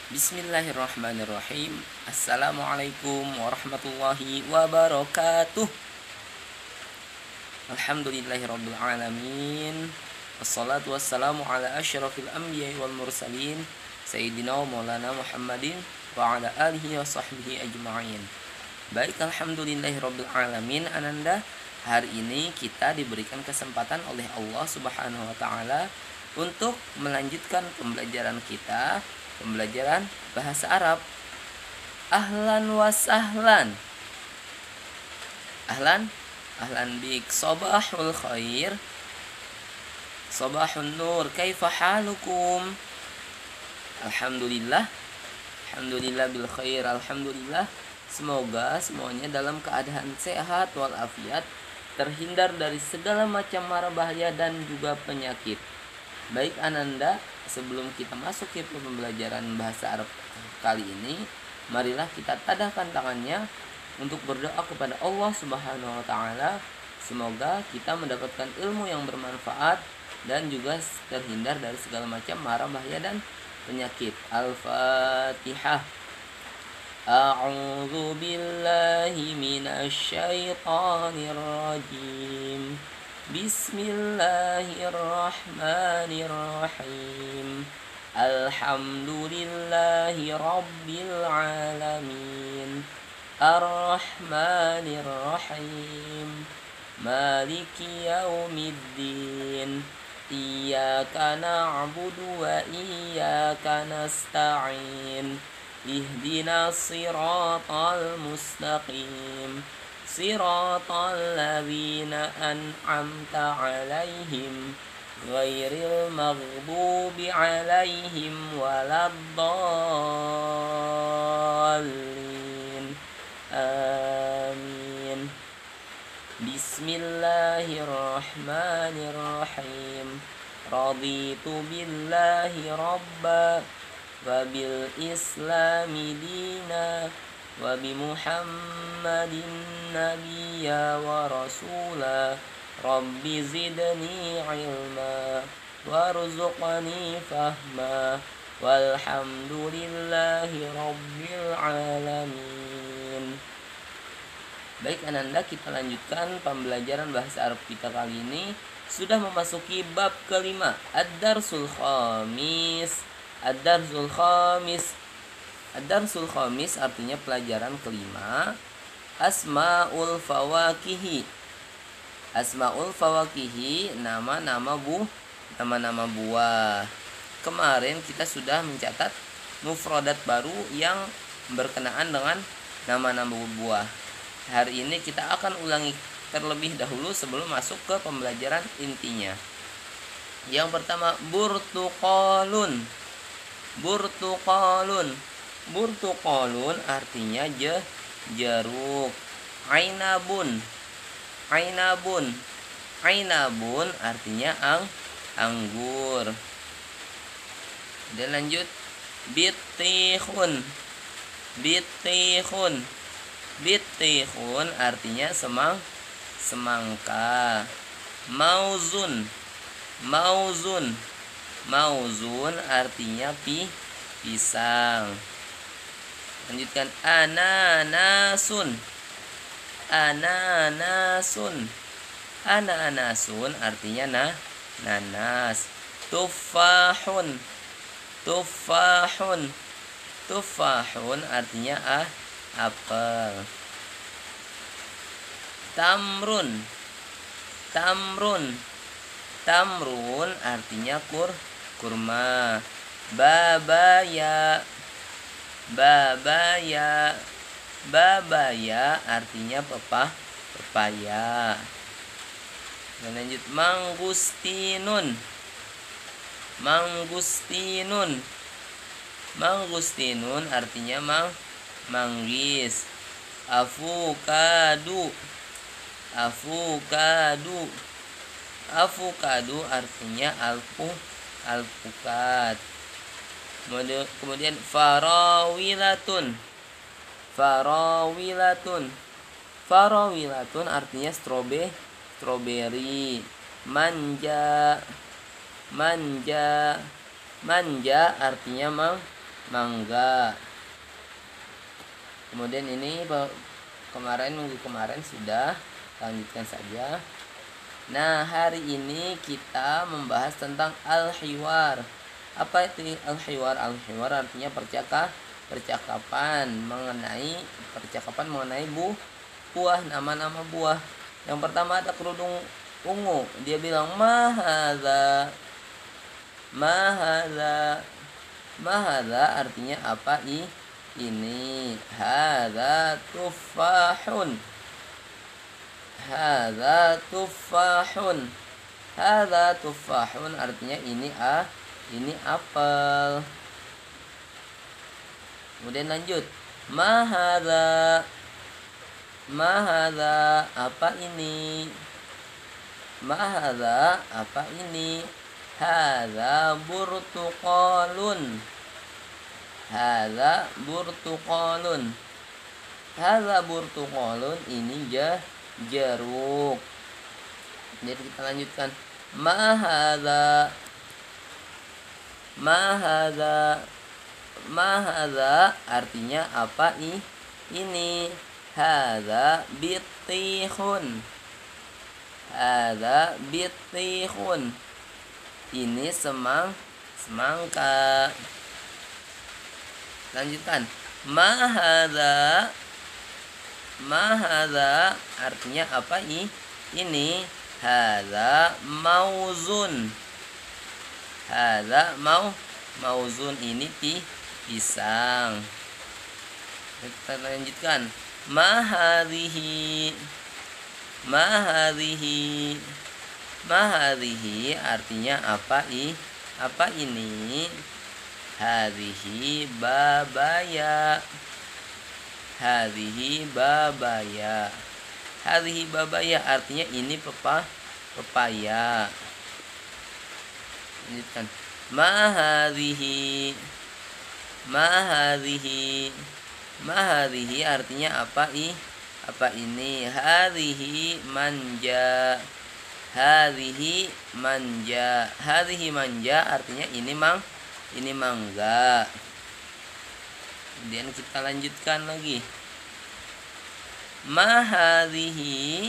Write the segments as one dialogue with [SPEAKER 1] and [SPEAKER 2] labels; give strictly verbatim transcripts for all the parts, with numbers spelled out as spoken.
[SPEAKER 1] Bismillahirrahmanirrahim. Assalamualaikum warahmatullahi wabarakatuh. Alhamdulillahirabbil alamin. Wassalatu wassalamu ala asyrafil anbiya'i wal mursalin sayyidina wa maulana Muhammadin wa ala alihi wa sahbihi ajma'in. Baik, alhamdulillahirabbil alamin. Ananda, hari ini kita diberikan kesempatan oleh Allah Subhanahu wa taala untuk melanjutkan pembelajaran kita, pembelajaran bahasa Arab. Ahlan wa sahlan. Ahlan, ahlan bik, sabahul khair, sabahun nur, kaifa halukum? Alhamdulillah, alhamdulillah bil khair, alhamdulillah. Semoga semuanya dalam keadaan sehat walafiat, terhindar dari segala macam mara bahaya dan juga penyakit. Baik Ananda, sebelum kita masuk ke pembelajaran bahasa Arab kali ini, marilah kita tadahkan tangannya untuk berdoa kepada Allah Subhanahu wa taala. Semoga kita mendapatkan ilmu yang bermanfaat dan juga terhindar dari segala macam mara bahaya dan penyakit. Al-Fatihah. A'udzu billahi minasy syaithanir rajim. Bismillahirrahmanirrahim. Alhamdulillahi rabbil alamin. Ar-Rahmanir-Rahim. Maliki yaumiddin. Iyyaka na'budu wa iyyaka nasta'in. Ihdinas siratal mustaqim. Siratal ladzina an'amta 'alaihim ghairil maghdubi 'alaihim waladdallin. Amin. Bismillahirrahmanirrahim. Raditu billahi rabba wa bil islami dina wa bi muhammadin nabiyya wa rasula. Rabbi zidni ilma warzuqni fahma walhamdulillahi rabbil alamin. Baik Ananda, kita lanjutkan pembelajaran bahasa Arab kita kali ini. Sudah memasuki bab kelima, Ad-Darsul Khamis. Ad-Darsul Khamis. Ad-Darsul Khamis artinya pelajaran kelima. Asmaul Fawakihi. Asmaul Fawakihi, nama-nama bu, nama-nama buah. Kemarin kita sudah mencatat mufradat baru yang berkenaan dengan nama-nama buah. Hari ini kita akan ulangi terlebih dahulu sebelum masuk ke pembelajaran intinya. Yang pertama, burtuqalun. Burtuqalun. Burtuqalun artinya je, jeruk. Ainabun. Ainabun. Ainabun artinya ang, anggur. Dan lanjut, bitihun. Bitihun. Bitihun artinya semang, semangka. Mauzun. Mauzun. Mauzun artinya pi, pisang. Lanjutkan, ananasun. Ananasun. Ananasun artinya na, nanas. Tufahun. Tufahun. Tufahun artinya ah, apel. Tamrun. Tamrun. Tamrun artinya kur, kurma. Babaya. Babaya. Babaya artinya pepah, pepaya. Dan lanjut, mangustinun. Mangustinun. Mangustinun artinya mang, manggis. Avokado. Avokado. Avokado artinya alpu, alpukat. Kemudian farawilatun. Farawilatun. Farawilatun artinya strobe, stroberi. Manja. Manja. Manja artinya mang, mangga. Kemudian ini kemarin minggu kemarin sudah, lanjutkan saja. Nah, hari ini kita membahas tentang al-hiwar. Apa itu al-hiwar? Al-hiwar artinya percakap, percakapan mengenai percakapan mengenai bu, buah, nama-nama buah. Yang pertama ada kerudung ungu. Dia bilang mahadza. Mahadza. Mahadza artinya apa i? Ini. Hadza tufahun. Hadza tufahun. Hadza tufahun artinya ini ah, ini apel. Kemudian lanjut. Mahadza. Mahadza apa ini? Mahadza apa ini? Hadza burtuqalun. Hadza burtuqalun. Hadza burtuqalun ini jah jeruk. Jadi kita lanjutkan. Mahadza. Mahadza. Mahadza artinya apa i? Ini. Hadza bitihun. Hadza bitihun. Ini semang semangka. Lanjutkan. Mahadza. Mahadza artinya apa i? Ini. Hadza mauzun. Hadza mau mauzun ini pi pisang. Kita lanjutkan. Mahadhihi. Mahadhihi. Mahadhihi artinya apa i? Apa ini? Hadhihi babaya. Hadhihi babaya. Hadhihi babaya artinya ini pepa pepaya. Lanjutkan. Mahadhihi. Mahadhihi. Mahadhihi artinya apa i? Apa ini? Hadhihi manja. Hadhihi manja. Hadhihi manja artinya ini mang ini mangga. Kemudian kita lanjutkan lagi. Mahadhihi.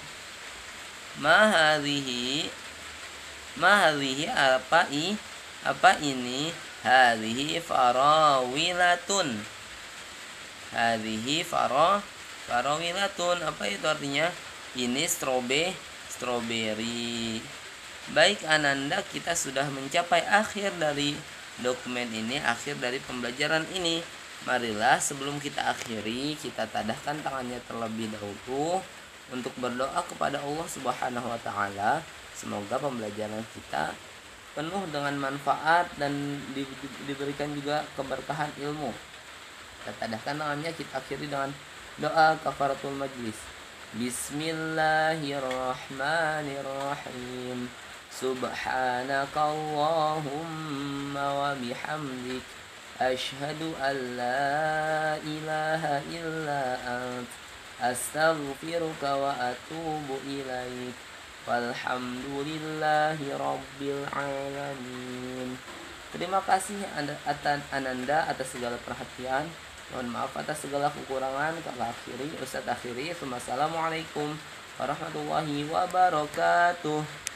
[SPEAKER 1] Mahadhihi. Mahadhihi apa i? Apa ini? Hadhihi farawilatun. Hadhihi fara farawilatun. Apa itu artinya? Ini strobe stroberi. Baik Ananda, kita sudah mencapai akhir dari dokumen ini, akhir dari pembelajaran ini. Marilah sebelum kita akhiri, kita tadahkan tangannya terlebih dahulu untuk berdoa kepada Allah Subhanahu wa taala. Semoga pembelajaran kita penuh dengan manfaat dan di, di, diberikan juga keberkahan ilmu. Kita tadahkan tangannya, kita akhiri dengan doa kafaratul majlis. Bismillahirrahmanirrahim. Subhanakallahumma wa bihamdik, asyhadu an la ilaha illa ant, astaghfiruka wa atubu ilaik. Walhamdulillahi rabbil alamin. Terima kasih Ananda atas segala perhatian. Mohon maaf atas segala kekurangan. Kalau akhiri, Ustadz akhiri. Wassalamualaikum warahmatullahi wabarakatuh.